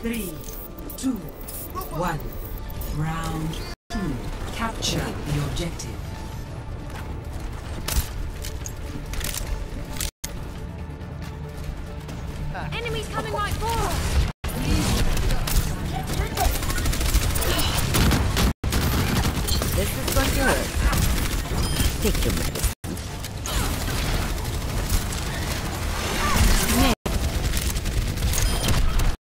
3, 2, 1. Round 2. Capture the objective. Enemies coming right for us! This is going to hurt. Take your medicine.